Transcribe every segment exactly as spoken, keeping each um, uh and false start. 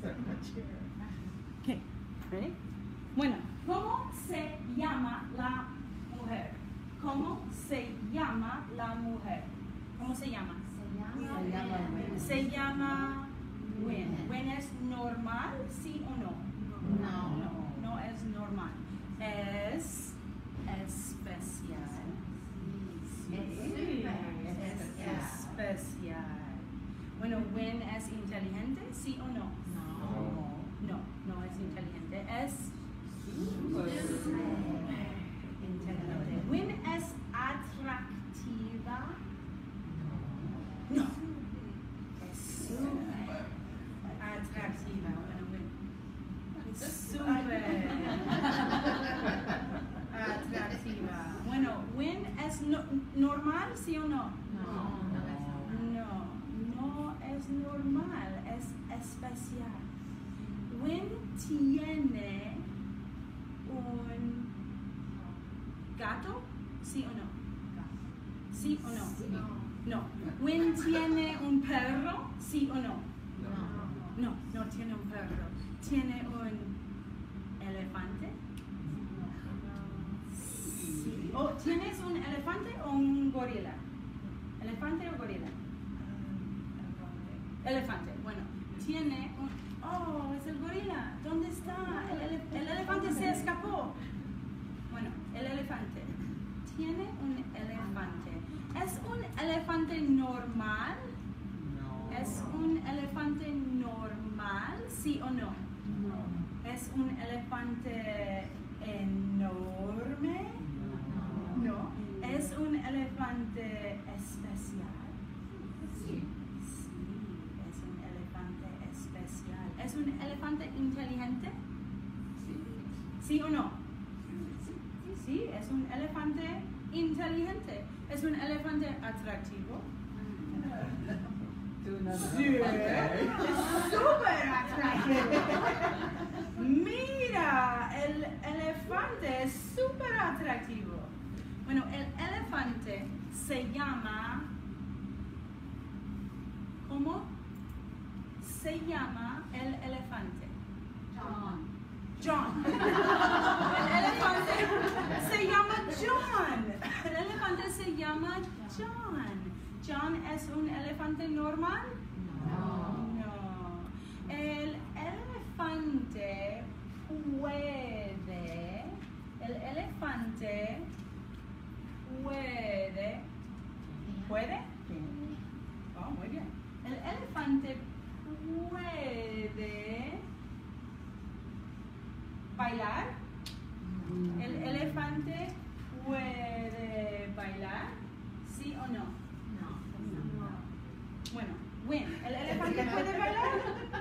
Okay. Ready? Bueno, ¿cómo se llama la mujer? ¿Cómo se llama la mujer? ¿Cómo se llama? Se llama Wen. Se llama Wen. ¿Wen es normal, sí o no? No. No, no es normal. Es especial. Sí, es especial. Bueno, ¿Wen es inteligente, sí o no? No. No, no es inteligente. Es súper inteligente. ¿Wen es atractiva? No. Es súper atractiva. Bueno, Wen es súper atractiva. Bueno, ¿Wen es no, normal, sí o no? No. No, no es normal, es especial. ¿Wen tiene un gato? ¿Sí o no? ¿Sí o no? No. ¿Wen tiene un perro? ¿Sí o no? No, no tiene un perro. ¿Tiene un elefante? Sí. ¿O tienes un elefante o un gorila? ¿Elefante o gorila? Elefante. Bueno, tiene un... Oh, es el gorila. ¿Dónde está? El, ele el elefante se escapó. Bueno, el elefante. Tiene un elefante. ¿Es un elefante normal? No. ¿Es un elefante normal? ¿Sí o no? No. ¿Es un elefante enorme? No. ¿Es un elefante especial? Sí. Es un elefante especial. ¿Es un elefante inteligente? ¿Sí o no? Sí, es un elefante inteligente. ¿Es un elefante atractivo? Sí, es súper atractivo. Mira, el elefante es súper atractivo. Bueno, el elefante se llama... ¿Cómo se llama el elefante? John. John. El elefante se llama John. El elefante se llama John. ¿John es un elefante normal? No. No. El elefante puede... El elefante puede... ¿Puede? Oh, muy bien. El elefante puede bailar. El elefante puede bailar, ¿sí o no? No. Bueno, Wen, ¿el elefante puede bailar?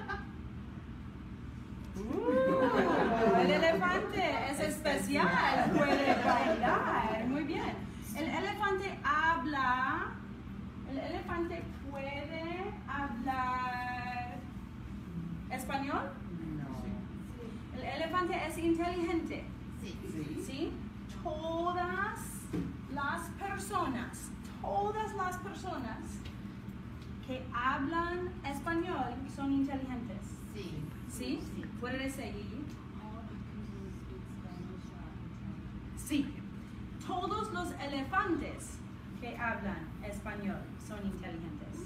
Uh, el elefante es especial, puede bailar. Muy bien. El elefante habla. El elefante puede hablar español. No. El elefante es inteligente. Sí. ¿Sí? Todas las personas, todas las personas que hablan español son inteligentes. Sí. ¿Sí? Sí. ¿Puedes seguir? Sí. Todos los elefantes que hablan español son inteligentes.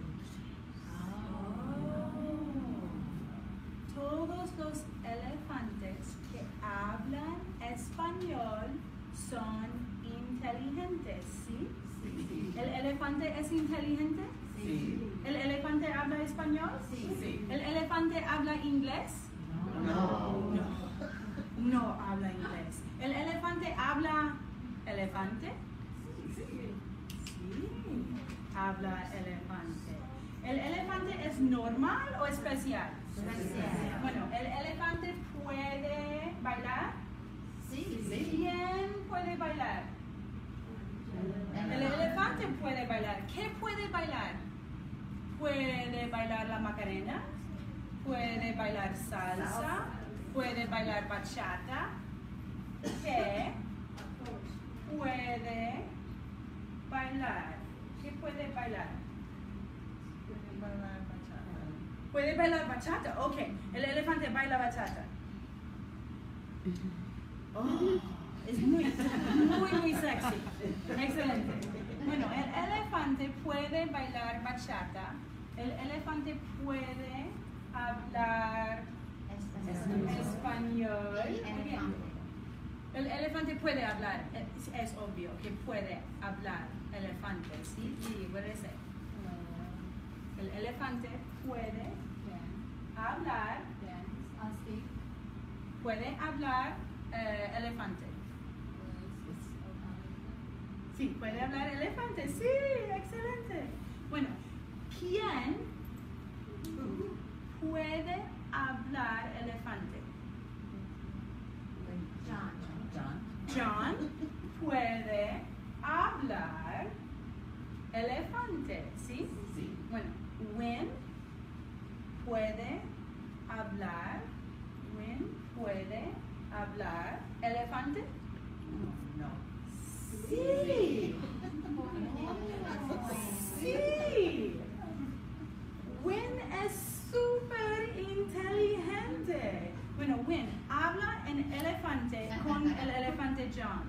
Todos los elefantes que hablan español son inteligentes, ¿sí? Sí. ¿El elefante es inteligente? Sí. ¿El elefante habla español? Sí. ¿El elefante habla inglés? No. No. No habla inglés. ¿El elefante habla elefante? Sí. Habla elefante. ¿El elefante es normal o especial? Especial. Bueno, ¿el elefante puede bailar? Sí. ¿Quién puede bailar? El elefante puede bailar. ¿Qué puede bailar? Puede bailar la macarena, puede bailar salsa, puede bailar bachata. ¿Qué puede bailar? ¿Qué puede bailar? Puede bailar bachata. Puede bailar bachata. Ok, el elefante baila bachata. Oh, es muy, muy, muy sexy. Excelente. Bueno, el elefante puede bailar bachata. El elefante puede hablar español. Muy bien. El elefante puede hablar. Es, es obvio que puede hablar elefante. ¿Sí? Sí, puede ser. El elefante puede hablar. Puede hablar eh, elefante. Sí, puede hablar elefante. Sí, excelente. Bueno, ¿quién puede hablar elefante? John. John puede hablar elefante. ¿Sí? Sí. Bueno, Win puede hablar. Win puede hablar elefante. No. Sí. Sí. Win es súper inteligente. Bueno, Win habla en elefante con el elefante John.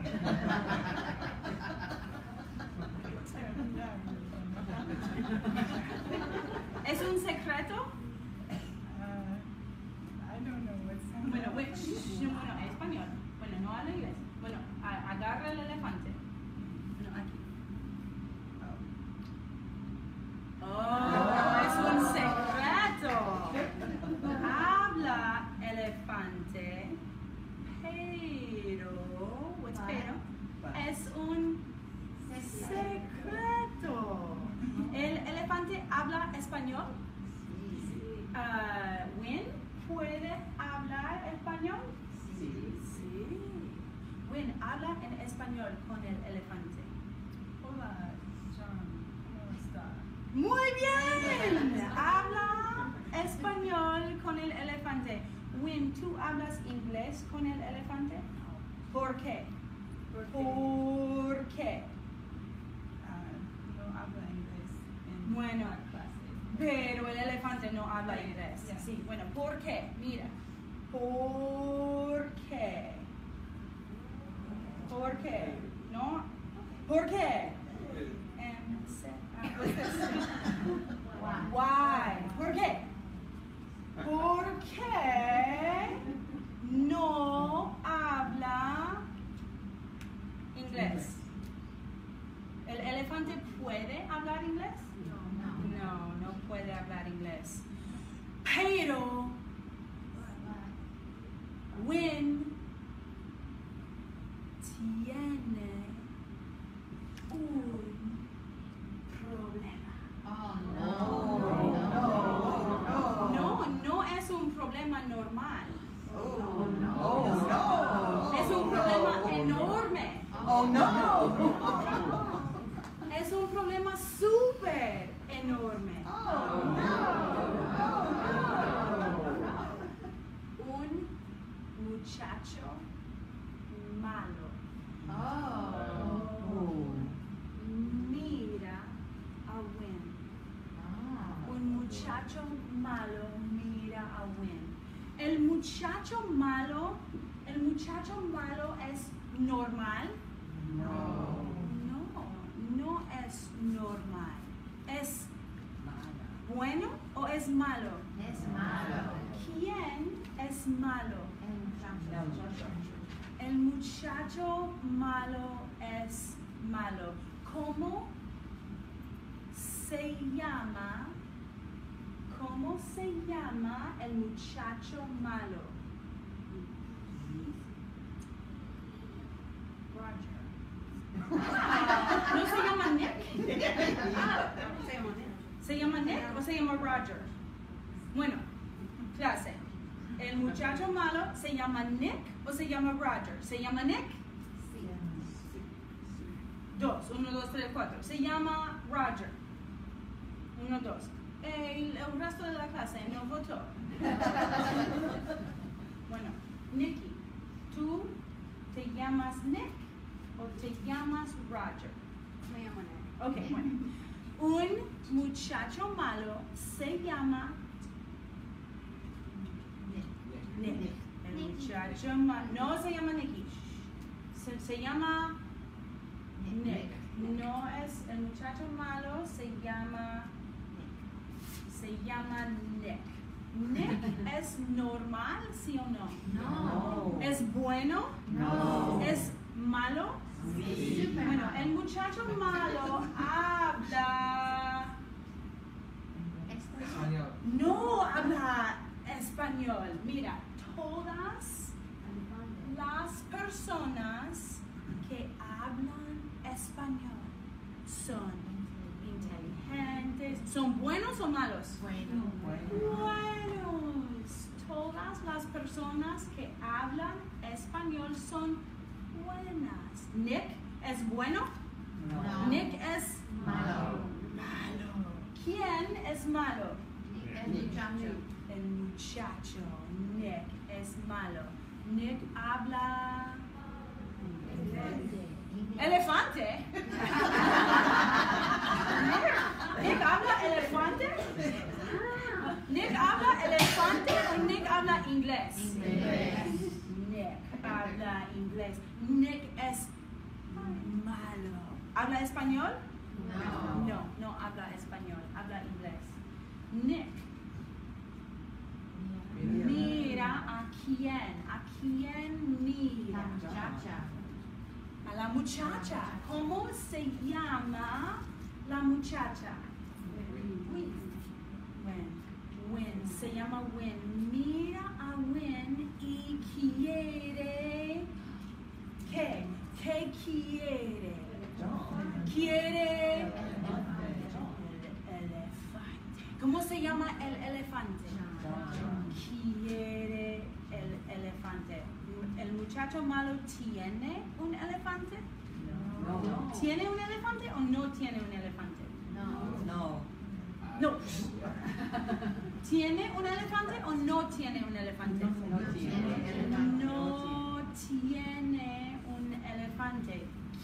¿Es un secreto? Bueno, Win, bueno, en español. Bueno, no habla inglés. Bueno, a- agarra el elefante. Bueno, aquí. Oh, es un secreto. Habla elefante, pero, what's pero? Es un secreto. ¿El elefante habla español? Uh, Win puede hablar español? Sí. Sí. Win habla en español con el elefante. Hola, John, ¿cómo está? Muy bien. Habla español con el elefante. Win, ¿tú hablas inglés con el elefante? ¿Por qué? ¿Por qué? Ah, no habla inglés en Bueno. la clase. Pero el elefante no habla inglés. Yeah. Sí, bueno, ¿por qué? Mira. ¿Por qué? ¿Por qué? ¿No? ¿Por qué? M C ah, what's this? Why? ¿Por qué? ¿Por qué no habla inglés? ¿El elefante puede hablar inglés? No, no puede hablar inglés. Pero Win tiene un problema. No, no es un problema normal. Es un problema enorme. Oh no! Es un problema súper enorme. Un muchacho malo mira a Win. Un muchacho malo mira a Win. El muchacho malo, el muchacho malo es normal. No. No, no es normal. ¿Es bueno o es malo? ¿Quién es malo? El muchacho malo es malo. ¿Cómo se llama? ¿Cómo se llama el muchacho malo? Ah, ¿no se llama Nick? ¿Se llama Nick o se llama Roger? Bueno, clase. ¿El muchacho malo se llama Nick o se llama Roger? ¿Se llama Nick? Dos, uno, dos, tres, cuatro. Se llama Roger. Uno, dos. El, el resto de la clase no votó. Bueno, Nicky, ¿tú te llamas Nick o te llamas Roger? Me llamo Nick. Ok, bueno. Un muchacho malo se llama Nick. El muchacho malo. No se llama Nicky. Se, se llama Nick. No es el muchacho malo, se llama se llama Nick. Nick es normal, ¿sí o no? No. ¿Es bueno? No. ¿Es malo? Sí. Bueno, el muchacho malo habla. Español. No habla español. Mira, todas las personas que hablan español son inteligentes. ¿Son buenos o malos? Bueno. Buenos. Todas las personas que hablan español son buenas. Nick es bueno. No. Nick es Malo. malo. ¿Quién es malo? El muchacho. El muchacho. Nick es malo. Nick habla elefante. Nick habla elefante. Nick habla elefante o Nick habla inglés. Inglés. Nick habla inglés. Nick es malo. ¿Habla español? No. No, no habla español. Habla inglés. Nick mira a quién. ¿A quién mira? A la muchacha. ¿Cómo se llama la muchacha? Win. Win. Se llama Win. Mira a Win y quiere. ¿Qué? ¿Qué quiere? Quiere. El elefante. ¿Cómo se llama el elefante? Quiere el elefante. ¿El muchacho malo tiene un elefante? No. ¿Tiene un elefante o no tiene un elefante? No. No. ¿Tiene un elefante o no tiene un elefante? No tiene. No tiene un elefante.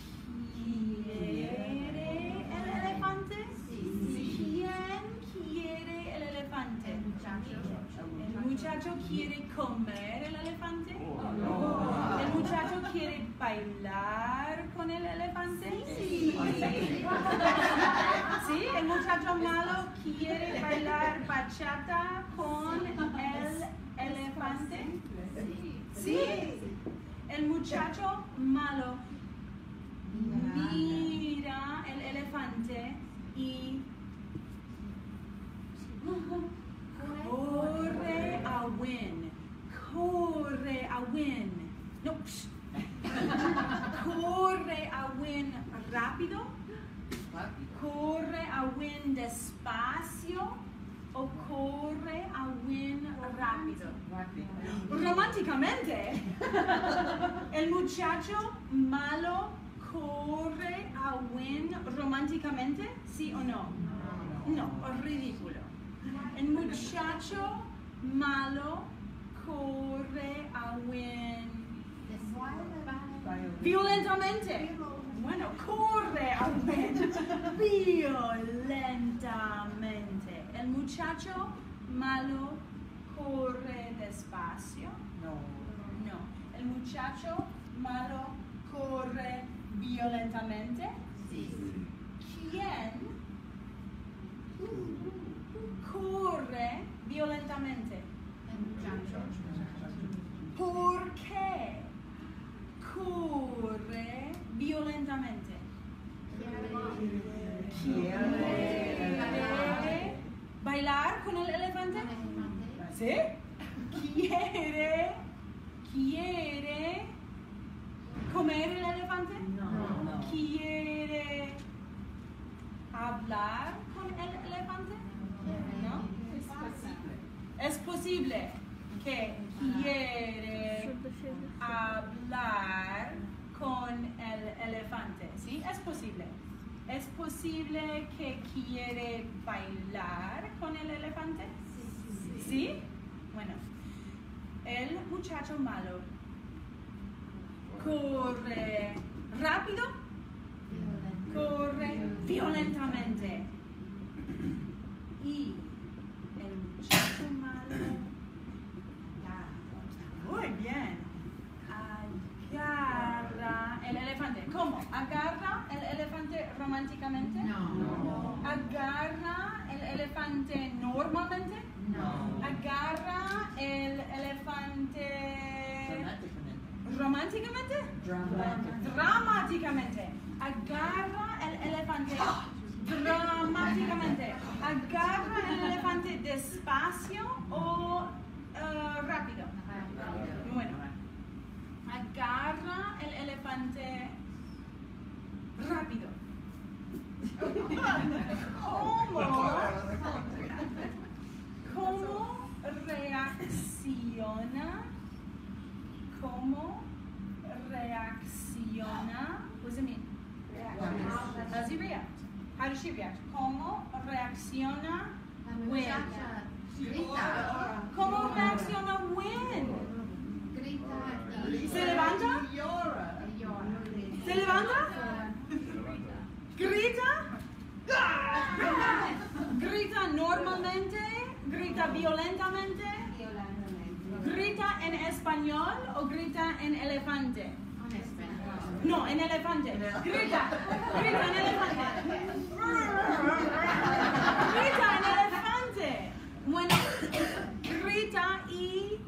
¿Quiere el elefante? ¿Quién quiere el elefante? ¿El muchacho quiere comer el elefante? ¿El muchacho quiere bailar con el elefante? Sí. ¿Sí? ¿El muchacho malo quiere bailar bachata con el elefante? Sí. ¿El muchacho malo mira el elefante y corre a Win? Corre a Win. No. Corre a Win rápido. Corre a Win despacio o corre a Win rápido. Románticamente, el muchacho malo corre a Win románticamente, ¿sí o no? No, es ridículo. El muchacho malo corre a Win violentamente. Bueno, corre a Win violentamente. El muchacho malo corre despacio. No. No. El muchacho malo corre violentamente. ¿Quién corre violentamente? ¿Por qué corre violentamente? ¿Quiere bailar con el elefante? ¿Sí? ¿Quiere, quiere comer el elefante? No. ¿Quiere hablar con el elefante? ¿No? Es posible que quiere hablar con el elefante, ¿sí? Es posible. ¿Es posible que quiere bailar con el elefante? ¿Sí? Bueno, el muchacho malo corre rápido, corre violentamente. Y el muchacho malo normalmente? No. Agarra el elefante Dramáticamente. románticamente. Dramáticamente. Dramáticamente. Agarra el elefante dramáticamente. Agarra el elefante despacio o uh, rápido. Bueno. Agarra el elefante rápido. ¿Cómo? ¿Cómo reacciona? ¿Cómo reacciona? What does it mean? How does he react? How does she react? ¿Cómo reacciona Win? ¿Cómo reacciona Win? ¿Se levanta? ¿Se levanta? ¿Grita? ¿Grita normalmente? ¿Grita violentamente? ¿Grita en español o grita en elefante? No, en elefante. Grita. Grita en elefante. Grita en elefante. Bueno, grita y...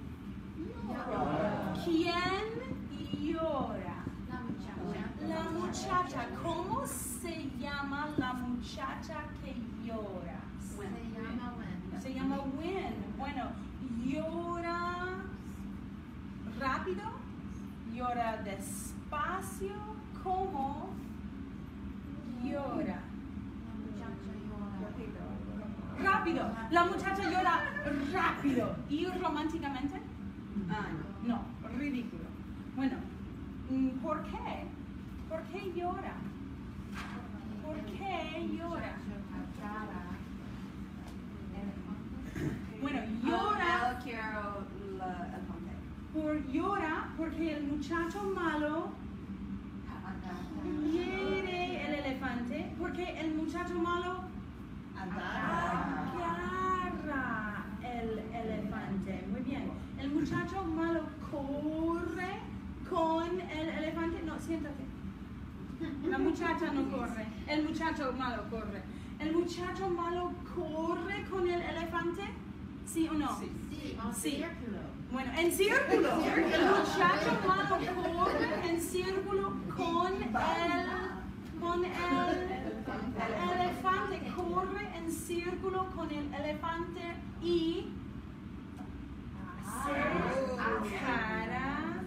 ¿Quién llora? La muchacha. ¿Cómo se llama la muchacha que llora? Se llama Win. Bueno, llora rápido, llora despacio. ¿Cómo llora? Rápido. La muchacha llora rápido. ¿Y románticamente? Ah, No, ridículo. Bueno, ¿por qué? ¿Por qué llora? ¿Por qué llora? Bueno, llora, por, llora porque el muchacho malo hiere el elefante, porque el muchacho malo agarra el elefante. Muy bien. El muchacho malo corre con el elefante. No, siéntate. La muchacha no corre. El muchacho malo corre. ¿El muchacho malo corre con el elefante? ¿Sí o no? Sí. Sí. Bueno, en círculo. El muchacho malo corre en círculo con el, con el, el elefante. Corre en círculo con el elefante y hace cara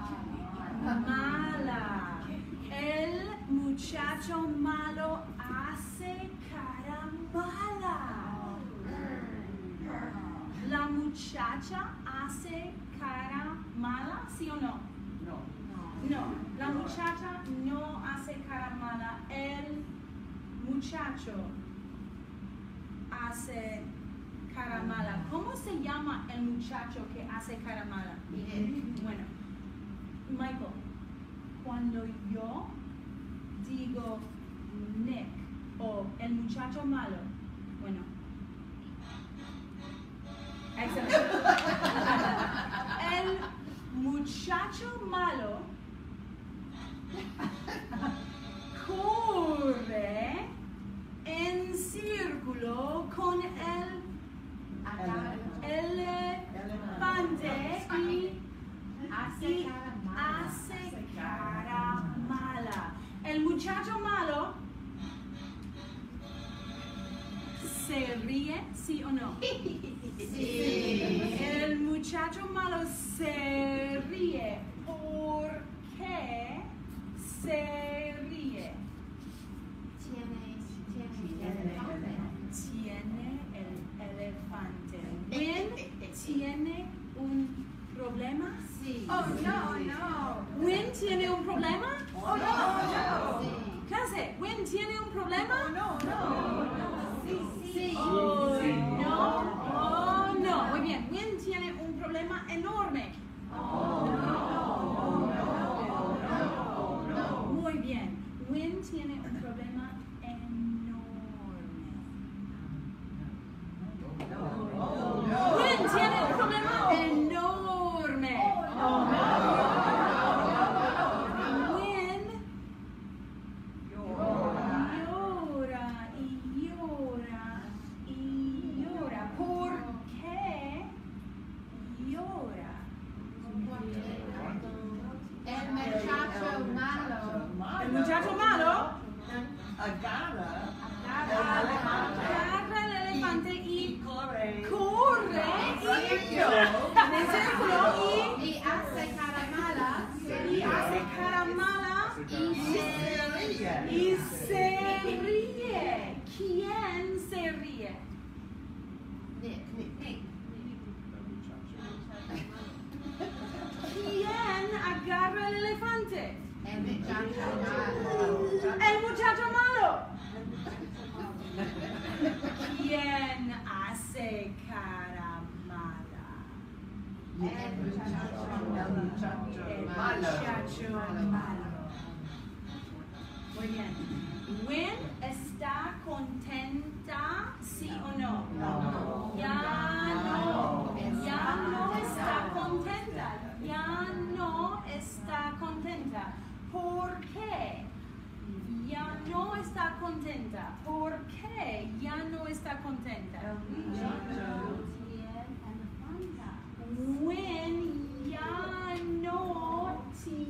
mala. El muchacho malo hace cara mala. La muchacha hace cara mala, ¿sí o no? No. No, la muchacha no hace cara mala. El muchacho hace cara mala. ¿Cómo se llama el muchacho que hace cara mala? Bueno, Michael, cuando yo digo Nick o el muchacho malo, bueno, excelente. El muchacho malo corre en círculo con el elefante y hace cara mala. El muchacho malo se ríe, ¿sí o no? Sí. El muchacho malo se ríe. ¿Por qué se ríe? Tiene el elefante. Win tiene un problema. Sí. Oh, no, no. Win tiene un problema. Oh, no, no. ¿Qué hace? Win tiene un problema. No, no. Sí, sí. Oh, no. Oh, no. Muy bien. Win tiene un problema enorme. Muy bien. Win tiene un problema enorme. Win tiene un problema enorme. Win llora El muchacho malo. Muy bien. Win está contenta, sí o no? No. Ya no. Ya no está contenta. Ya no está contenta. ¿Por qué? Ya no está contenta. ¿Por qué ya no está contenta? When ya no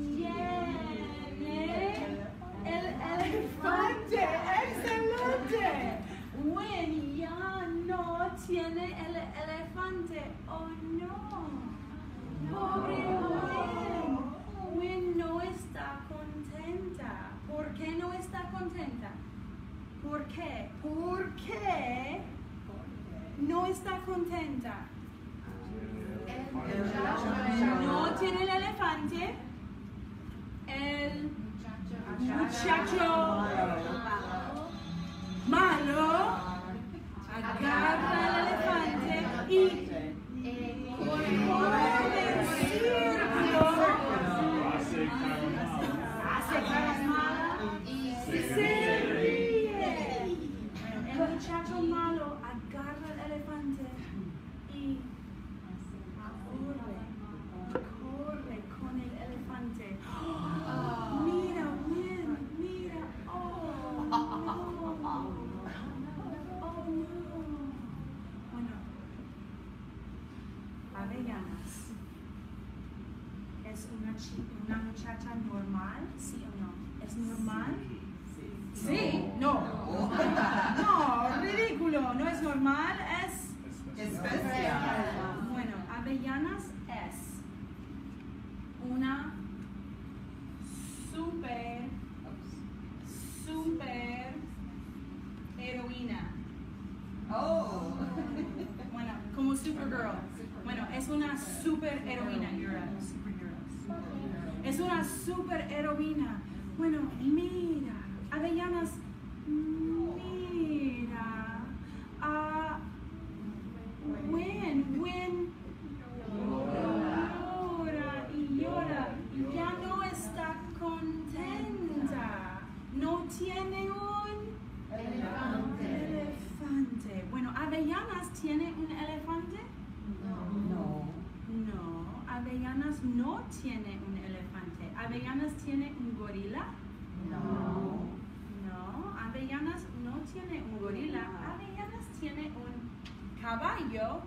tiene el elefante. ¡Excelente! When ya no tiene el elefante. Oh no. Pobre Win. Win no está contenta. ¿Por qué no está contenta? ¿Por qué? ¿Por qué no está contenta? No tiene el elefante. El muchacho malo agarra el elefante y corre el círculo. Hace caras malas y se ríe. El muchacho malo agarra el elefante y corre, corre con el elefante. Oh, mira, Win, mira. Oh, no. Oh, no. Bueno, avellanas. ¿Es una, chi una muchacha normal? ¿Sí o no? ¿Es normal? Sí. ¿Sí? No. No, ridículo. No es normal, es Especial. bueno, avellanas es una super, super heroína. Oh. Bueno, como Supergirl. Bueno, es una super heroína. You're a superhero. Es una super heroína. Bueno, mira, avellanas, mira. Ah, Win, Win llora y llora. Ya no está contenta. No tiene un elefante. Bueno, avellanas tiene un elefante. No. No, avellanas no tiene un elefante. Avellanas tiene un gorila. No. No, avellanas no tiene un gorila. Avellanas tiene un caballo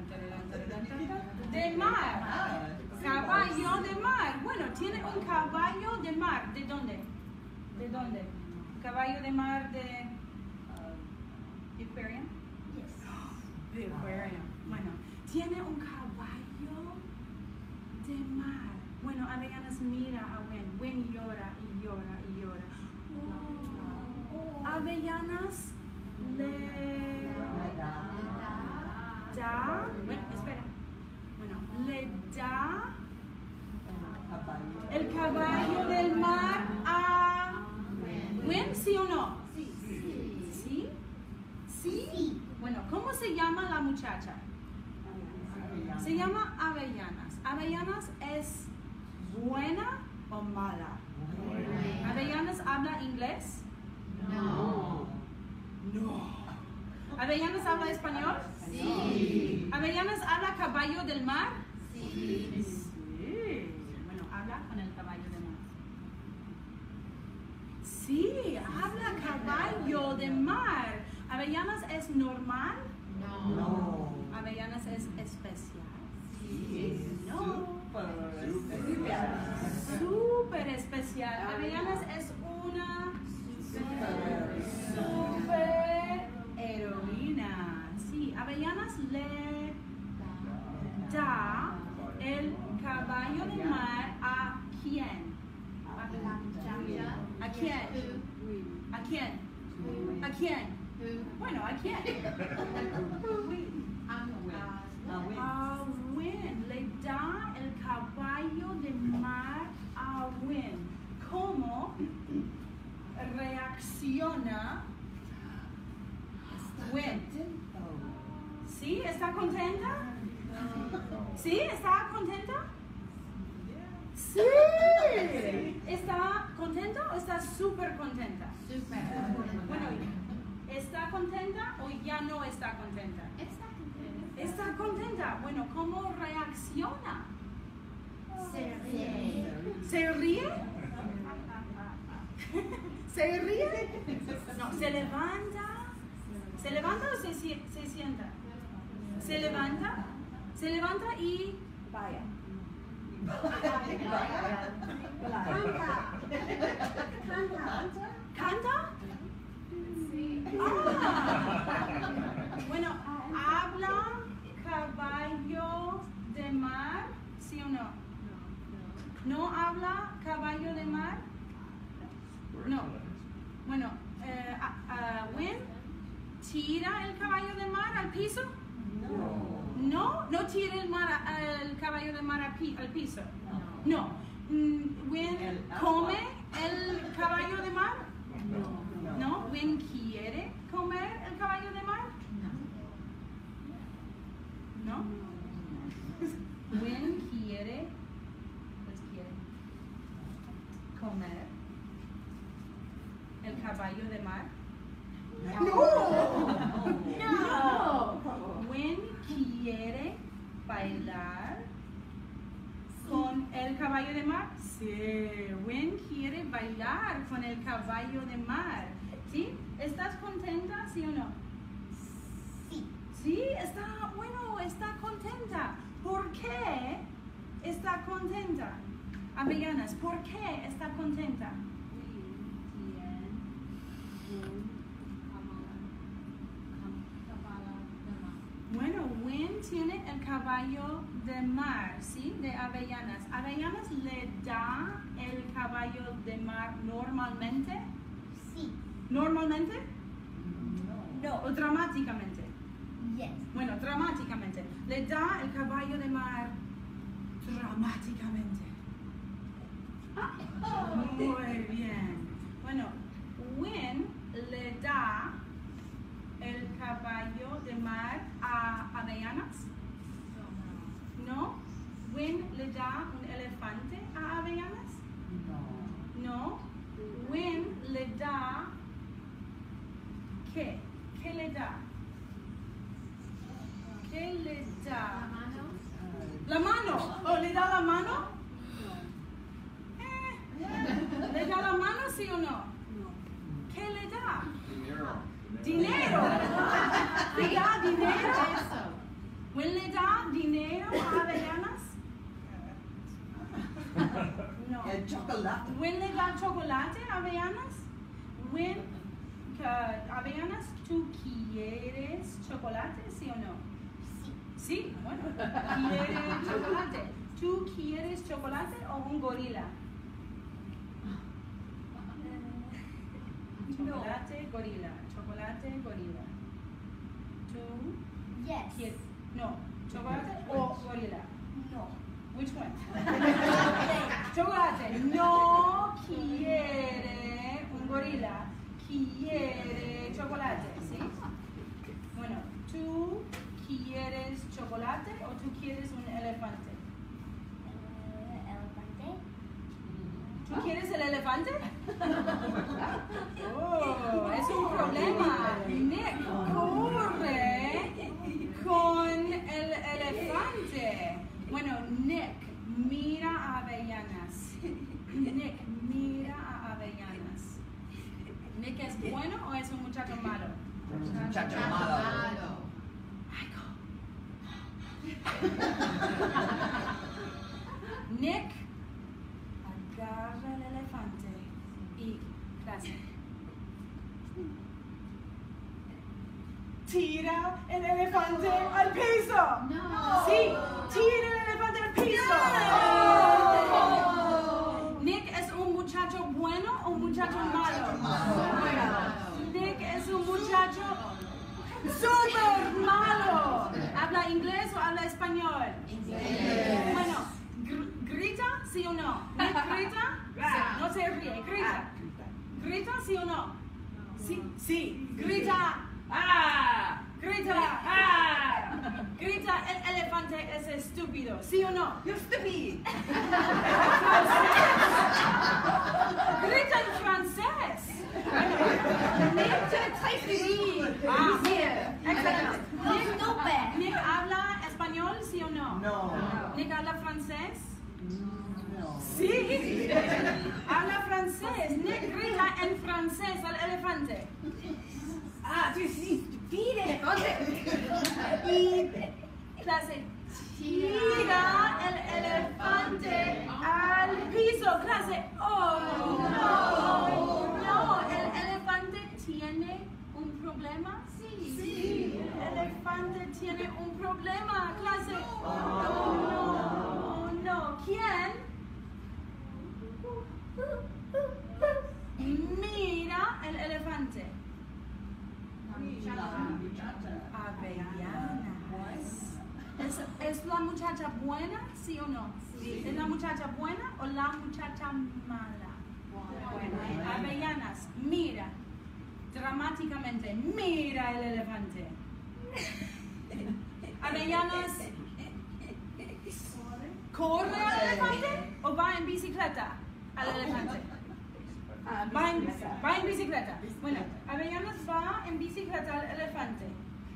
de mar. Caballo de mar. Bueno, tiene un caballo de mar. ¿De dónde? ¿De dónde? Caballo de mar de Aquarium. De Aquarium. Bueno, tiene un caballo de mar. Bueno, avellanas mira a Win. Win llora y llora y llora. Oh. Avellanas le da, bueno, espera, bueno, le da el caballo del mar a Win, ¿sí o no? Sí. ¿Sí? ¿Sí? Bueno, ¿cómo se llama la muchacha? Se llama Avellanas. ¿Avellanas es buena o mala? ¿Avellanas habla inglés? No. No. ¿Avellanas habla español? Sí. ¿Avellanas habla caballo del mar? Sí. Sí. Bueno, habla con el caballo del mar. Sí, habla caballo de mar. ¿Avellanas es normal? No. ¿Avellanas es especial? Sí. No. Super especial. Súper especial. Avellanas es una super heroína. Sí, Avellanas le da el caballo de mar a quién? ¿A quién? ¿A quién? ¿A quién? Bueno, ¿a quién? A Win. Le da el caballo de mar a Win. ¿Cómo reacciona Win? ¿Sí? ¿Está contenta? ¿Sí? ¿Está contenta? Sí. ¿Está contenta o está súper contenta? Super. Bueno, ¿está contenta o ya no está contenta? Está contenta. Está contenta. Bueno, ¿cómo reacciona? Se ríe. ¿Se ríe? ¿Se ríe? No, ¿se levanta? ¿Se levanta o se, si- se sienta? ¿Se levanta? Se levanta y Vaya. canta. Sí. Ah. Bueno, ¿habla caballo de mar? ¿Sí o no? ¿No habla caballo de mar? No. Bueno, eh, uh, uh, Win, ¿tira el caballo de mar al piso? No, no tira el, mar, el caballo de mar al, pi, al piso. No. Mm, Win, ¿come el caballo de mar? No. Win, ¿quiere comer el caballo de mar? No. Win, ¿quiere? Pues quiere comer el caballo de mar. No. No. Win quiere bailar con el caballo de mar. Sí. Win quiere bailar con el caballo de mar. ¿Sí? ¿Estás contenta, sí o no? Sí. Sí, está, bueno, está contenta. ¿Por qué está contenta? Avellanas, ¿por qué está contenta? Bueno, Win tiene el caballo de mar, ¿sí? De Avellanas. ¿Avellanas le da el caballo de mar normalmente? Sí. ¿Normalmente? No. ¿O dramáticamente? Yes. Bueno, dramáticamente. Le da el caballo de mar dramáticamente. Muy bien. Bueno, Win le da el caballo de mar a Avellanas. ¿No? Win le da un elefante a Avellanas. No. Win le da ¿qué? ¿Qué le da? ¿Qué le da? ¿La mano? ¿O le da la mano? Eh, ¿Le da la mano, sí o no? ¿Qué le da? ¿Dinero? ¿Le da dinero? ¿Win le da dinero a Avellanas? No. El chocolate. ¿Win le da chocolate a Avellanas? ¿Win, uh, Avellanas, tú quieres chocolate, sí o no? Sí, bueno, ¿quieres chocolate? ¿Tú quieres chocolate o un gorila? Chocolate, gorila. Chocolate, gorila. ¿Tú Yes. quieres? No. ¿Chocolate o gorila? No. Which one? Chocolate. No quiere un gorila. Quiere chocolate, ¿sí? Bueno, ¿tú quieres chocolate o tú quieres un elefante? Uh, elefante. ¿Tú quieres el elefante? Oh, es un problema. Nick corre con el elefante. Bueno, Nick mira a Avellanas. Nick mira a Avellanas. ¿Nick es bueno o es un muchacho malo? Muchacho malo. Nick agarra el elefante y gracias. Tira el elefante al piso. No. Sí, tira el elefante al piso. No. Nick es un muchacho bueno o un muchacho malo. Nick es un muchacho súper malo. ¿Habla inglés o habla español? Inglés. Bueno, gr- ¿grita sí o no? ¿Nick grita? Sí, no se ríe, grita. ¿Grita sí o no? Sí, sí, grita. ¡Ah! Grita. ¡Ah! Grita el elefante estúpido, ¿sí o no? You're stupid. Grita en francés. Nick, ah, mira, excelente. Nick, Stupid. Nick habla español, ¿sí o no? No. Nick habla francés. No. Sí, habla francés. Nick grita en francés al elefante. Ah, sí, sí. Tire. Y clase, tira el elefante al piso. Clase, oh no, no, el elefante tiene un problema. Sí, el elefante tiene un problema. Clase, oh no, no, ¿quién? Mira el elefante. Avellanas. ¿Es, ¿Es la muchacha buena, sí o no? Sí. ¿Es la muchacha buena o la muchacha mala? Buena. Avellanas, mira, dramáticamente, mira el elefante. Avellanas, ¿corre al elefante o va en bicicleta al elefante? Va en, va en bicicleta. Bueno, Avellanas va en bicicleta al elefante.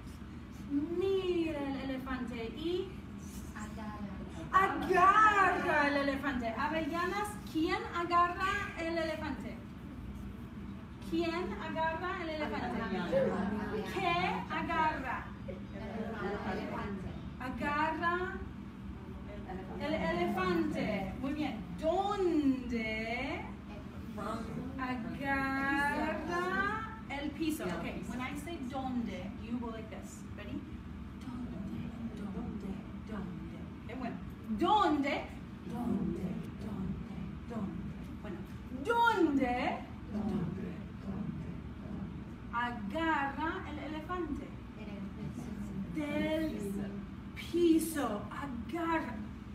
Mira el elefante y agarra el elefante. Avellanas, ¿quién agarra el elefante? ¿Quién agarra el elefante? ¿Qué agarra? Agarra el elefante. Muy bien. ¿Dónde agarra el piso? Okay, when I say donde, you go like this. Ready? Donde, donde, donde. Okay, bueno. ¿Dónde? ¿Dónde? ¿Dónde? ¿Dónde? Bueno. ¿Dónde? ¿Dónde? Agarra el elefante. Del piso. Agarra.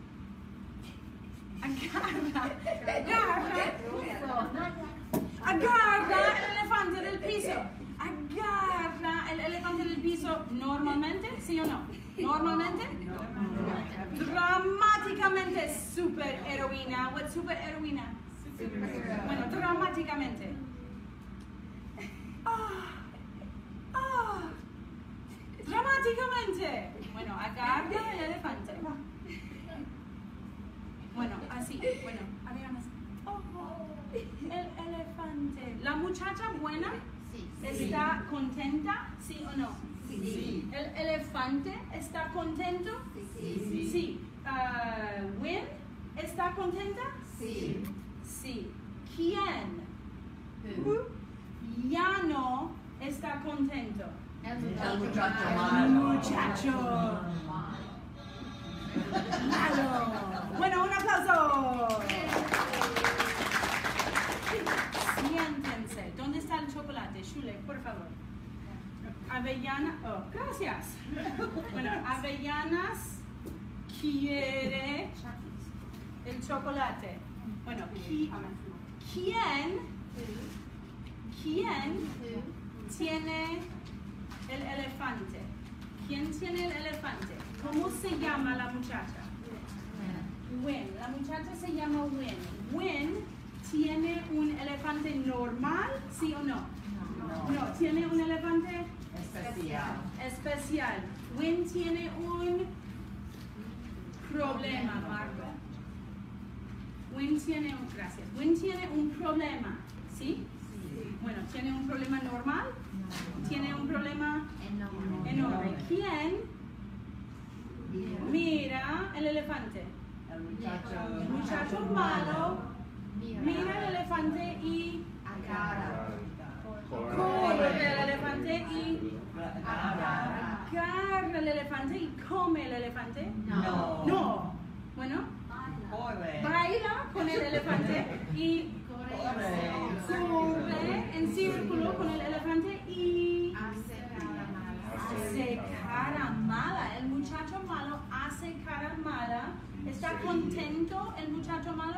Agarra. Agarra. Agarra el elefante del piso. Agarra el elefante del piso normalmente, ¿sí o no? Normalmente. Dramáticamente, super heroína. What super heroína? Bueno, dramáticamente. Ah, ah, dramáticamente. Bueno, agarra el elefante. Bueno, así. Bueno, veamos. Oh, el elefante. ¿La muchacha buena está contenta? ¿Sí o no? Sí. ¿El elefante está contento? Sí. Sí. Uh, ¿Win está contenta? Sí. Sí. ¿Quién? Ya no está contento. El muchacho El malo. muchacho malo. Bueno, un aplauso. Siéntense. ¿Dónde está el chocolate? Shule, por favor. Avellana. Oh, gracias. Bueno, Avellanas quiere el chocolate. Bueno, qui- ¿quién? ¿Quién tiene el elefante? ¿Quién tiene el elefante? ¿Cómo se llama la muchacha? Win. La muchacha se llama Win. Win tiene un elefante normal, ¿sí o no? No. No, tiene un elefante Especial. especial. Win tiene un problema, Marco. Win tiene un, gracias. Win tiene un problema, ¿sí? Bueno, ¿tiene un problema normal? ¿Tiene un problema enorme? ¿Quién mira el elefante? El muchacho. El muchacho malo mira el elefante y corre el elefante y agarra el elefante y come el elefante. No. No. Bueno, Corre. baila con el elefante y corre en círculo con el elefante y hace cara mala. El muchacho malo hace cara mala. ¿Está contento el muchacho malo?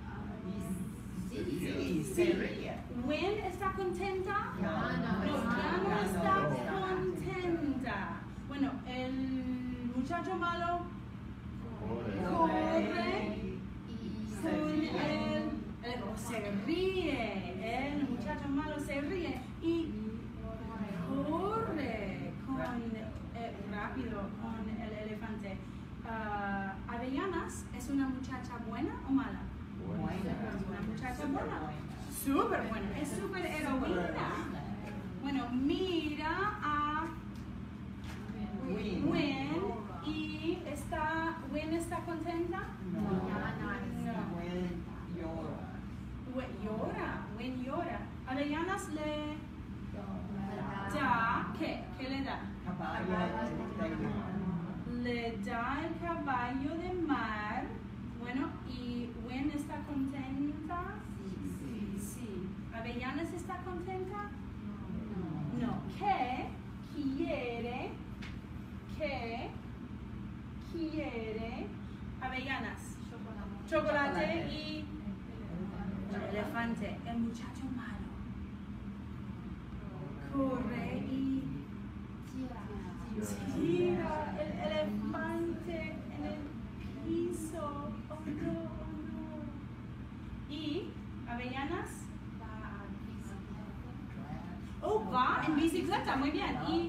Sí, se ríe. ¿Win está contenta? No, No, ya no está contenta. Bueno, el muchacho malo corre con el, el o se ríe, el muchacho malo se ríe y corre con eh, rápido con el elefante. Uh, Avellanas es una muchacha buena o mala? Buena. Una muchacha buena. Súper buena, es súper heroína. Bueno, mira a Win. Win y está, Win está contenta. No. No. Win llora. Win llora, Win llora. Avellanas le da, ¿qué? ¿Qué le da? Caballo de mar. Le da el caballo de mar. Bueno, y Win está contenta. Sí. ¿Avellanas está contenta? No. ¿Qué quiere? ¿Qué quiere? Avellanas. Chocolate y elefante. El muchacho malo corre y tira el elefante en el piso. Oh no, oh no. Y Avellanas. Oh, va en bicicleta, muy bien. Y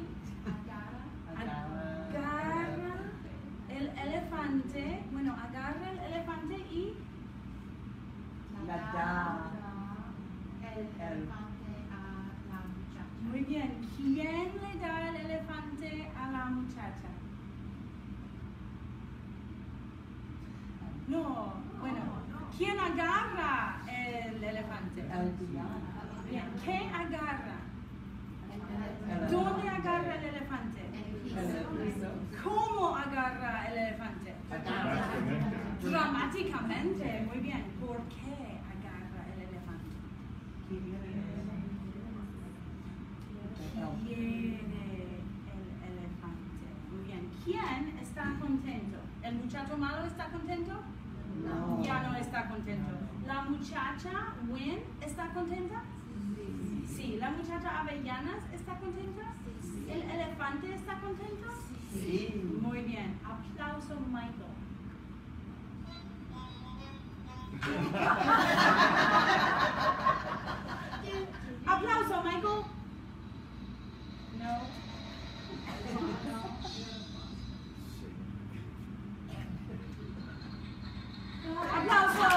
agarra el elefante, bueno, agarra el elefante y La da. El elefante a la muchacha. muy bien. ¿Quién le da el elefante a la muchacha? No, bueno, ¿quién agarra el elefante? Bien, ¿qué agarra? ¿Dónde agarra el elefante? ¿Cómo agarra el elefante? Dramáticamente, muy bien. ¿Por qué agarra el elefante? Quiere el elefante. Muy bien. ¿Quién está contento? ¿El muchacho malo está contento? No. Ya no está contento. ¿La muchacha Win está contenta? Sí. ¿La muchacha Avellanas está contenta? ¿El elefante está contento? Sí. Muy bien. Aplauso, Michael. Aplauso, Michael. No. Aplauso.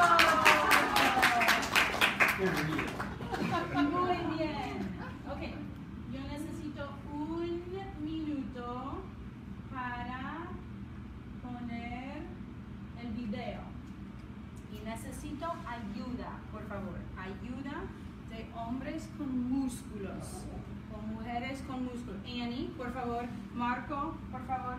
Muy bien. Ok. Yo necesito un minuto para poner el video. Y necesito ayuda, por favor. Ayuda de hombres con músculos. O mujeres con músculos. Annie, por favor. Marco, por favor.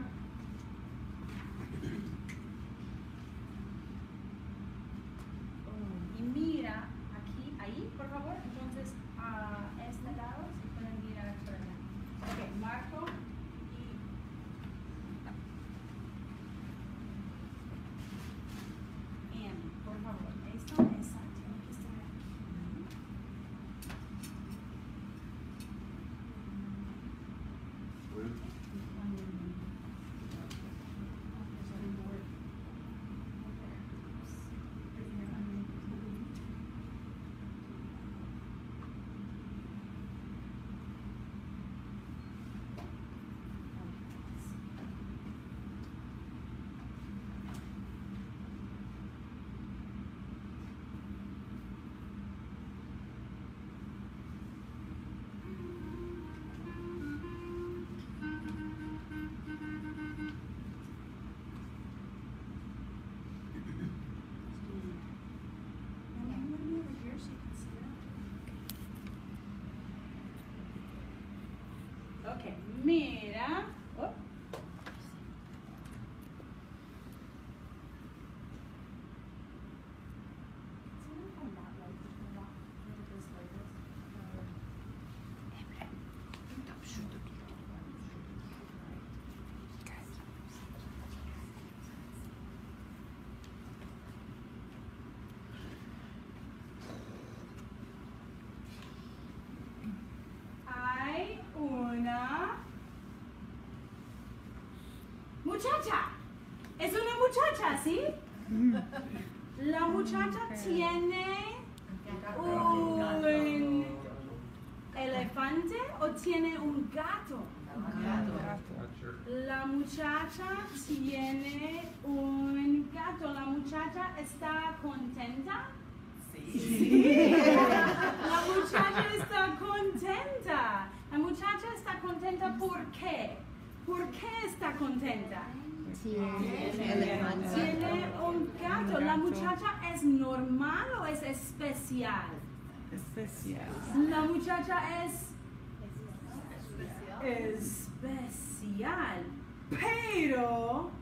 Y mira aquí, ahí, por favor. Entonces, a este lado, si pueden mirar por allá. Ok, Marco y Annie, por favor. Esto, esa, tiene que estar aquí. Ok, mira. Oh. Hay una muchacha Es una muchacha, ¿sí? La muchacha tiene un elefante o tiene un gato. La muchacha tiene un gato. La muchacha está contenta. Sí. La muchacha está contenta. La muchacha está contenta ¿por qué? ¿Por qué está contenta? Tiene un gato. ¿La muchacha es normal o es especial? Especial. La muchacha es especial, pero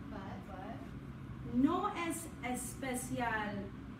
no es especial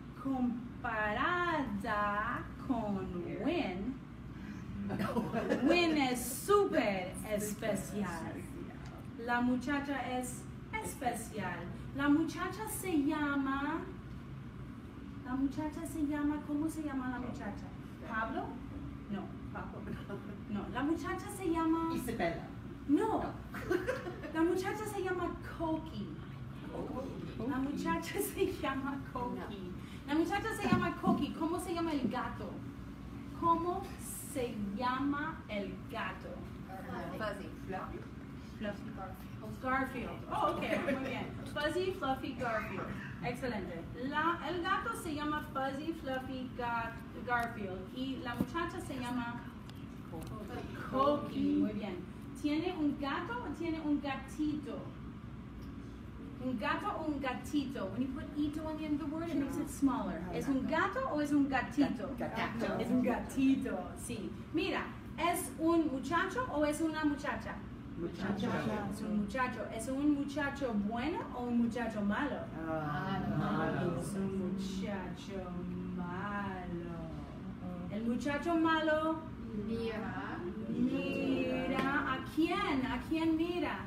comparada con Win. Win es súper especial. La muchacha es especial. La muchacha se llama, la muchacha se llama, ¿cómo se llama la muchacha? ¿Pablo? No, Pablo. No, la muchacha se llama... Isabella. No, la muchacha se llama Coqui. La muchacha se llama Coqui. La muchacha se llama Coqui. ¿Cómo se llama el gato? ¿Cómo se llama el gato? Fuzzy. Fluffy. Fluffy. Garfield. Oh, ok, muy bien. Fuzzy, Fluffy, Garfield. Excelente. La, el gato se llama Fuzzy, Fluffy, Gar, Garfield. Y la muchacha se llama Coqui. Muy bien. ¿Tiene un gato o tiene un gatito? Un gato o un gatito? When you put ito on the end of the word, it makes it smaller. ¿Es un gato o es un gatito? Gato. Es un gatito, sí. Mira, ¿es un muchacho o es una muchacha? Muchacho. Es un muchacho. ¿Es un muchacho bueno o un muchacho malo? Ah, Es un muchacho malo. El muchacho malo Mira. mira a quién, a quién mira.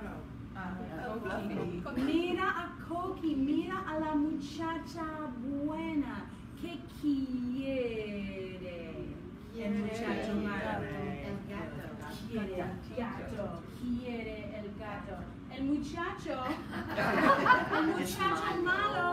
Arrow. Mira a Coqui, mira a la muchacha buena. ¿Qué quiere el muchacho malo? El gato. Quiere el gato, quiere el gato. El muchacho, el muchacho malo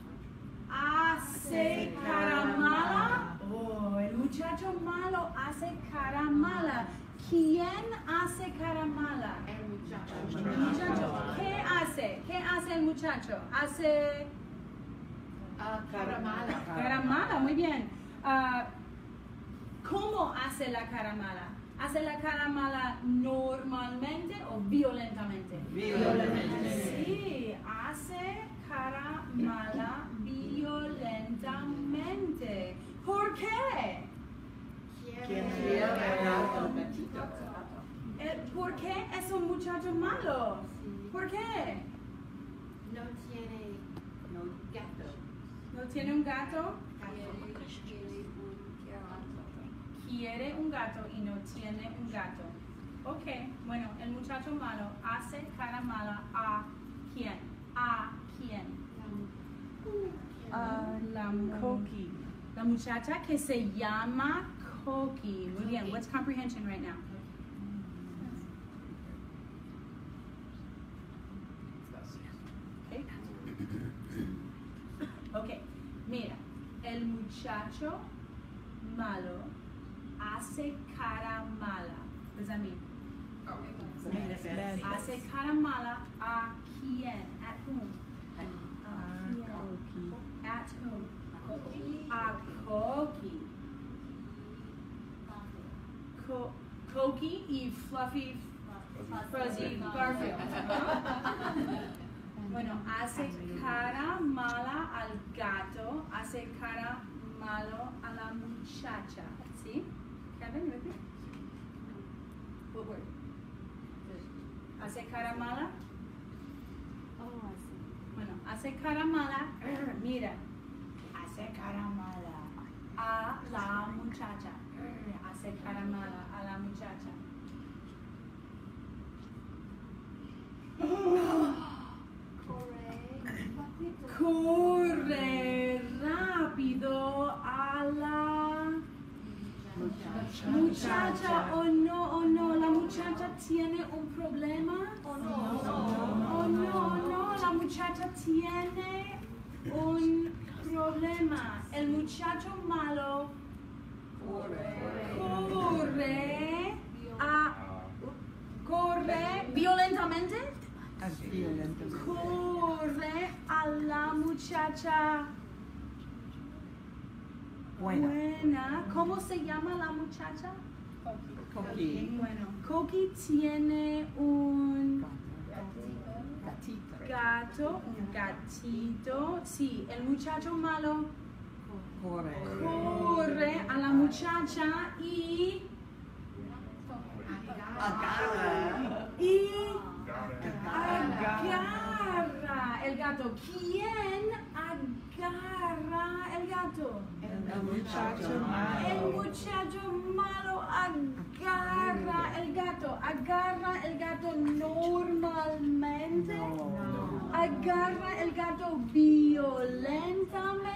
hace cara mala. Oh, el muchacho malo hace cara mala. ¿Quién hace cara mala? El muchacho. El muchacho. ¿Qué hace? ¿Qué hace el muchacho? Hace Ah, cara mala. cara mala, muy bien. Ah, ¿Cómo hace la cara mala? ¿Hace la cara mala normalmente o violentamente? Violentamente. Sí, hace cara mala violentamente. ¿Por qué? ¿Quién quiere ganar el gatito? Eh, ¿Por qué es un muchacho malo? ¿Por qué? No tiene gato. ¿No tiene un gato? Quiere un gato y no tiene un gato. Ok, bueno, el muchacho malo hace cara mala a quién? ¿A quién? Uh, La, Coqui. la muchacha que se llama Coqui. Muy bien, what's comprehension right now? Ok, mira, el muchacho malo hace cara mala. What does that mean? Hace cara mala a quién? At whom? At whom? At whom? A Coqui. Co Coqui y Fluffy, Fuzzy, Garfield. Bueno, hace cara mala al gato, hace cara malo a la muchacha. ¿Sí? Kevin, you with me? What word? Hace cara mala. Bueno, hace cara mala. Mira, hace cara mala a la muchacha. Hace cara mala a la muchacha. Corre rápido a la muchacha. Oh no, oh no, la muchacha tiene un problema. Oh no, oh no, no, la muchacha muchacha tiene un problema. El muchacho malo corre a corre violentamente. Corre a la muchacha Buena. buena. ¿Cómo se llama la muchacha? Coqui. Bueno, Coqui tiene un Gatito. gato, un gatito. Sí, el muchacho malo Corre. corre a la muchacha y Agarra. y agarra el gato. ¿Quién agarra el gato? El muchacho El malo. muchacho malo agarra el gato. Agarra el gato normalmente. No. Agarra el gato violentamente.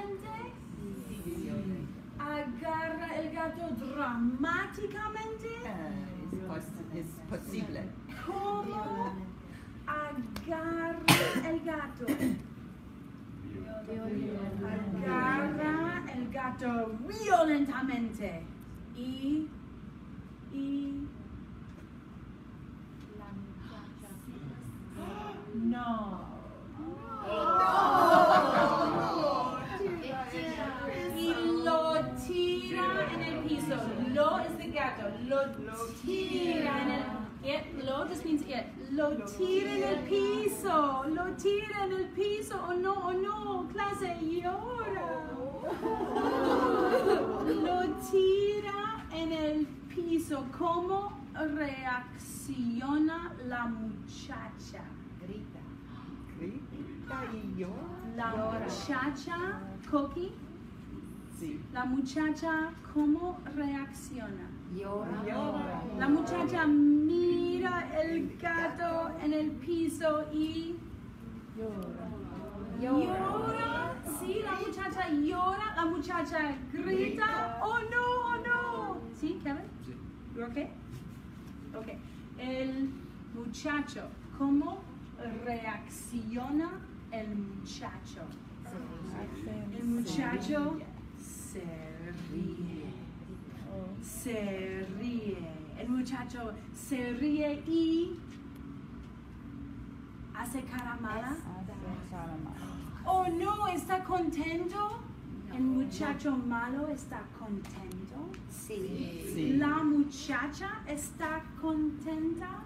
Agarra el gato dramáticamente. Es, pos- es posible. ¿Cómo agarra el gato? Agarra el gato violentamente. Y, y, no. Y lo tira en el piso. Lo es de gato. Lo tira en el it, lo just means it. Lo tira en el piso. Lo tira en el piso. Oh no, oh no. Clase llora. Lo tira en el piso. ¿Cómo reacciona la muchacha? Grita. Grita y llora. La muchacha, Coqui, Sí. la muchacha, ¿cómo reacciona? Llora. Llora. La muchacha mira el gato en el piso y llora. Sí, la muchacha llora, la muchacha grita. Oh no, oh no. ¿Sí, Kevin? ¿You okay? Ok. El muchacho, ¿cómo reacciona el muchacho? El muchacho se ríe. Se ríe. El muchacho se ríe y hace cara mala. Oh no, ¿está contento? El muchacho malo está contento. Sí. Sí. La muchacha está contenta.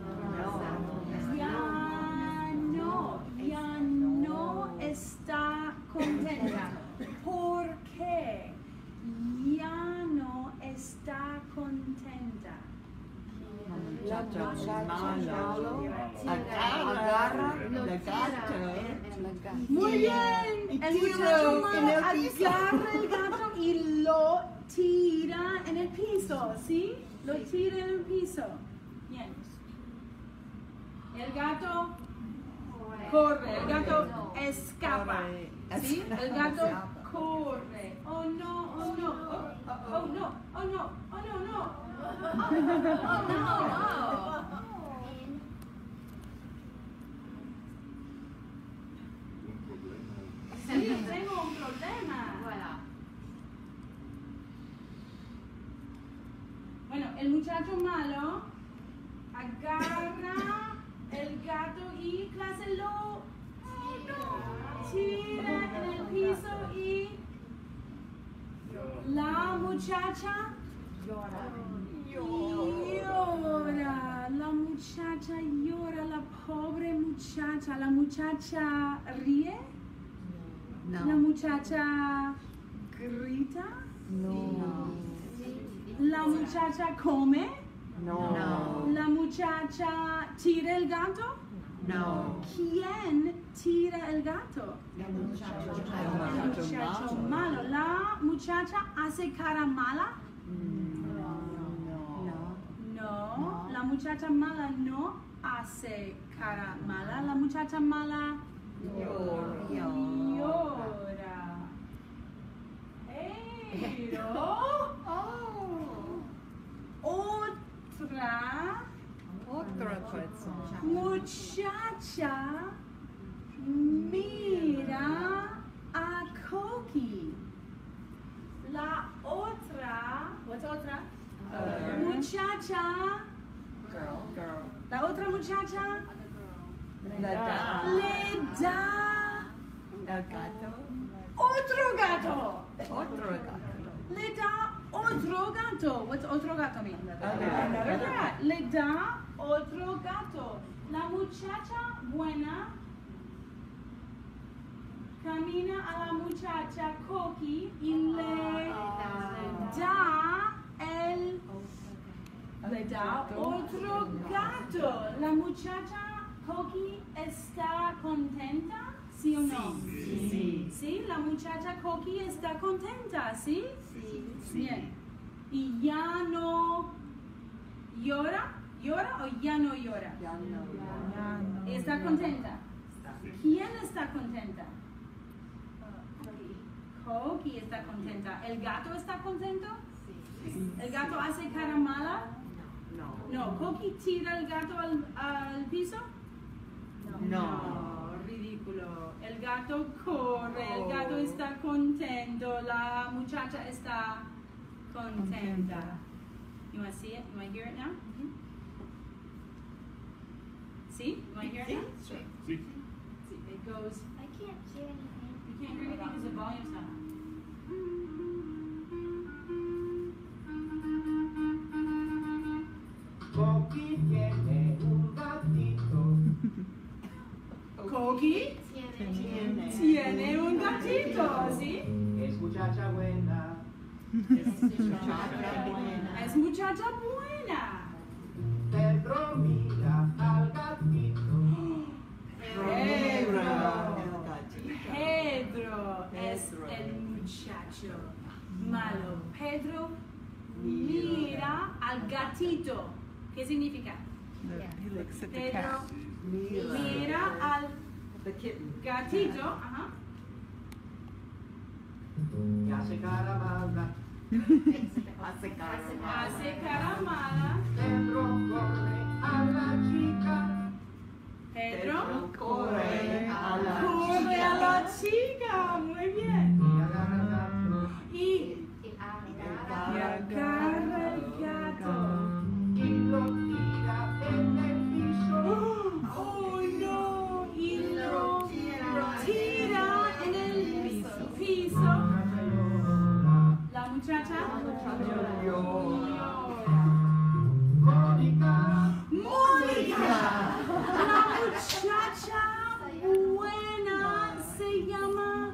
Ya no, ya no está contenta. ¿Por qué? Ya no está contenta. Muchacho malo. Agarra, Agarra lo el tira gato. en el gato. Muy bien. Y El tira muchacho en malo el piso. agarra el gato y lo tira en el piso, ¿sí? Lo tira en el piso. Bien. El gato corre, el gato escapa. Corre. ¿Sí? El gato corre. Oh no, oh no, oh, oh no, oh no, oh no, no. Oh, oh no, no. Sí, tengo un problema. Voilà. Bueno, el muchacho malo agarra el gato y clase lo tira en el piso y la muchacha llora. La muchacha llora, la pobre muchacha. La muchacha ríe. La No. muchacha grita. No. La muchacha come. No. La muchacha tira el gato. No. ¿Quién tira el gato? El muchacho. El muchacho malo. La muchacha hace cara mala. No. La muchacha mala no hace cara mala. La muchacha mala llora. Pero otra Otra persona. muchacha La da. Le da El gato. otro gato. Otro gato. Le da otro gato. What's otro gato mean? Another cat. Le da otro gato. La muchacha buena camina a la muchacha Coqui y le da el le da otro gato. La muchacha Coqui está contenta, ¿sí o no? Sí. Sí, la muchacha Coqui está contenta, ¿sí? Sí. Bien. Y ya no llora, llora o ya no llora. Ya no. Está contenta. ¿Quién está contenta? Coqui está contenta. ¿El gato está contento? ¿El gato hace cara mala? No. No. ¿Coqui tira el gato al, al piso? No. Ridículo. El gato corre, el gato está contento, la muchacha está contenta. You want to see it? You want to hear it now? See? You want to hear it now? Sí. See, it goes. I can't hear anything. You can't hear anything because the volume's not on. Coqui tiene un gatito. Coqui Tiene. tiene un gatito, ¿sí? Es muchacha buena. Es muchacha buena. Pedro mira al gatito. Pedro. El gatito. Pedro es Pedro. el muchacho malo. Pedro mira al gatito. ¿Qué significa? He looks at the Pedro cat. mira al The kitten. gatito. Ajá. Y hace cara mala. Hace cara. Hace cara mala. Pedro corre a la chica. Pedro corre a la corre a la chica. Muy bien. Y agarra el gato. Y Y y agarra. agarra el gato. Y lo tira en el piso. Oh no. Y lo tira en el piso. La muchacha llora. Mónica. Mónica. La muchacha buena se llama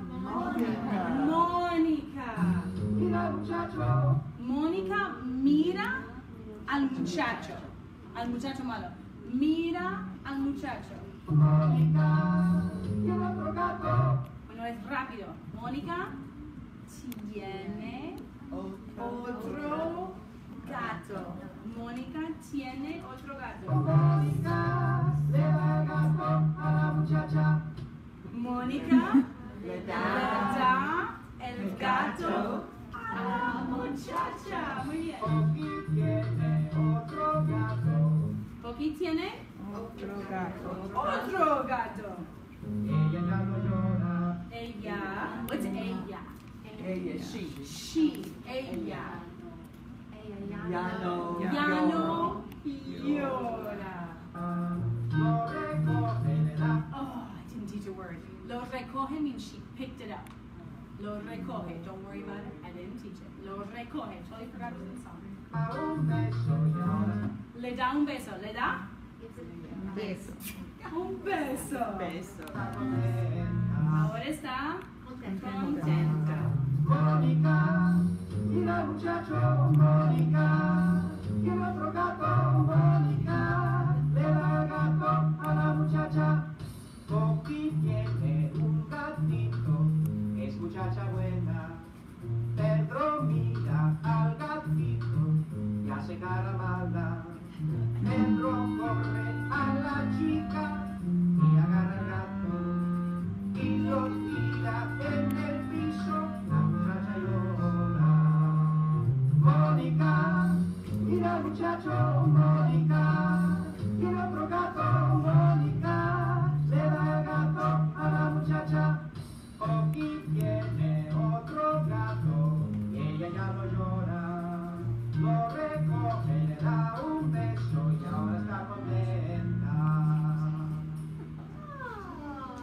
Mónica. Y la muchacho. Mónica mira al muchacho, al muchacho malo. Mira al muchacho. Mónica. Y el otro gato. Bueno, es rápido. Mónica tiene otro gato. Mónica tiene otro gato. Mónica le da el gato a la muchacha. Mónica Le le da. da el gato a la muchacha. Muy bien. Coqui tiene otro gato. Coqui tiene Otro gato. otro gato. Ella ya no llora. Ella, what's ella? Ella, she. She, ella. Ella Ya no. Ya no llora. Lo recoge, le da. Oh, I didn't teach a word. Lo recoge means she picked it up. Lo recoge. Don't worry about it. I didn't teach it. Lo recoge. Totally forgot it was in the song. A un beso llora. Le da un beso. Le da Beso. un beso. Beso. Ahora está contenta. Mónica y la muchacho. Mónica y el otro gato. Mónica le da el gato a la muchacha. Coqui tiene un gatito. Es muchacha buena. Pedro mira al gatito y hace cara mala. Pedro corre a la chica y agarra el gato y lo tira en el piso. La muchacha llora. Mónica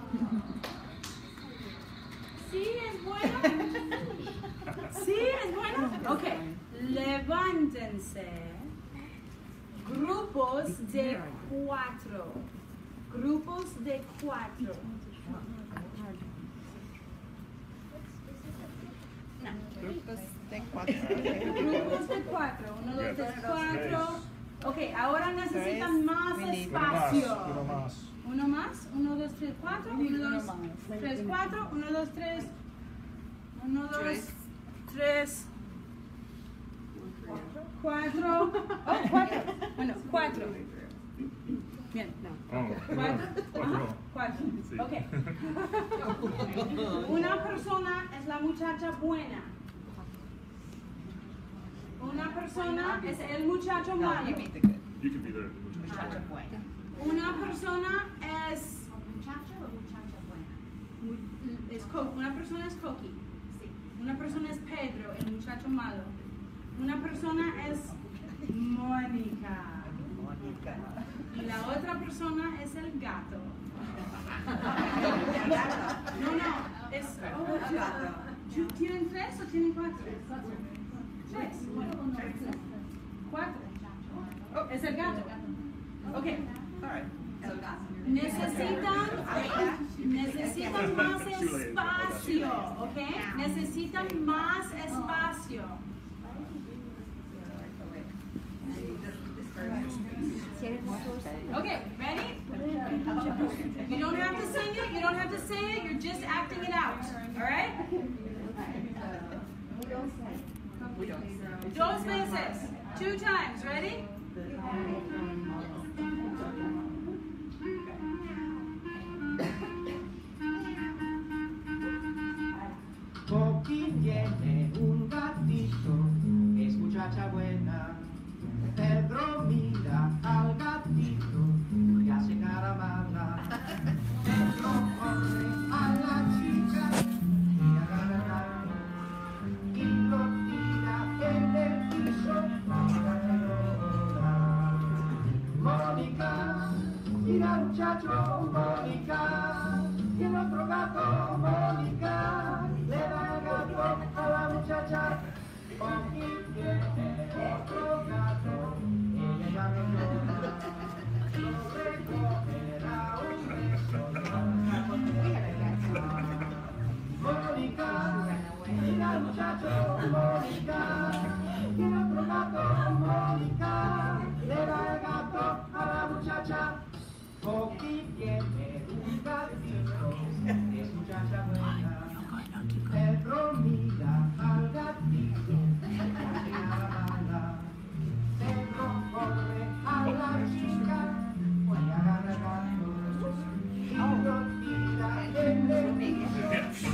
¿Sí es bueno? ¿Sí es bueno? Ok, levántense. Grupos de cuatro. Grupos de cuatro. Grupos de cuatro. Grupos de cuatro. Uno, dos, tres, cuatro. Ok, ahora necesitan Tres. más We need- espacio. Uno más. Uno más. Uno, dos, tres, cuatro. Uno, dos, tres, cuatro. Uno, dos, tres. Uno, dos, Tres. tres. Cuatro. Oh, cuatro. Bueno, cuatro. Bien. Oh, Cuatro. cuatro. Ajá, cuatro. Sí. Ok. Una persona es la muchacha buena. Una persona es el muchacho No, malo. you beat the good. You can be there. Muchacha buena. Una persona es, ¿Muchacho o muchacha buena? es co- una persona es Coqui. Sí. Una persona es Pedro, el muchacho malo. Una persona es Mónica. Mónica. Y la otra persona es el gato. No, no, es. Oh, ¿tienen tres o tienen cuatro? Tres. Bueno, cuatro. Oh, es el gato. Ok. All right. So, Necesitan, necesitan más espacio, ¿ok? Necesitan más espacio. Okay, ready? You don't have to sing it, you don't have to say it, you're just acting it out, all right? Dos veces, two times, ready? Coqui tiene un gatito, es muchacha buena. Pedro mira al gatito y hace cara mala. Pedro corre a la chica y agarra el gato y lo tira en el piso para llorar. Mónica, mira al muchacho, Mónica, y el otro gato, Mónica, le da el gato a la muchacha. Coqui tiene otro gato, ella ya no llora, lo recogerá un beso y Mónica, mira al muchacho, Mónica, y el otro gato, Mónica, le da el gato a la muchacha. Coqui tiene un gatito, es muchacha buena. Pedro mira al gatito, hace cara mala. Pedro corre a la chica, y agarra el gato y lo tira en el piso.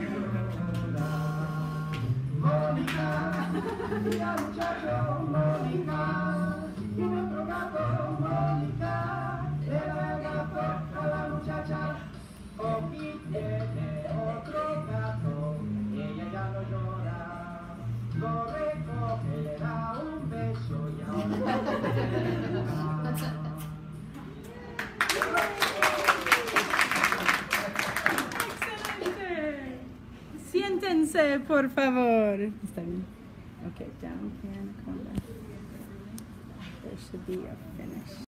Mónica, mira al muchacho, Mónica, y el otro gato, Mónica, le da el gato a la muchacha. Coqui tiene otro gato, y ella ya no llora, lo recogerá un beso y ahora Excelente. Siéntense, por favor. Está bien. Okay, down here in the corner. There should be a finish.